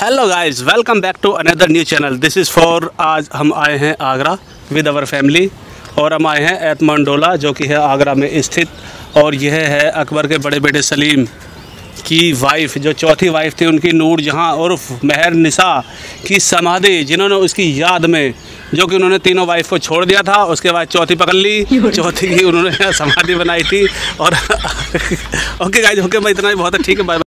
Hello guys, welcome back to another new channel. This is for आज हम आए हैं आगरा विद अवर फैमिली और हम आए हैं एतमानडोला जो कि है आगरा में स्थित। और यह है अकबर के बड़े बेटे सलीम की वाइफ, जो चौथी वाइफ थी उनकी, नूर जहां उर्फ मेहर निसा की समाधि, जिन्होंने उसकी याद में, जो कि उन्होंने तीनों वाइफ को छोड़ दिया था, उसके बाद चौथी पकड़ ली, चौथी की उन्होंने समाधि बनाई थी। और ओके गाइस, ओके भाई, इतना ही बहुत है, ठीक है, बाय।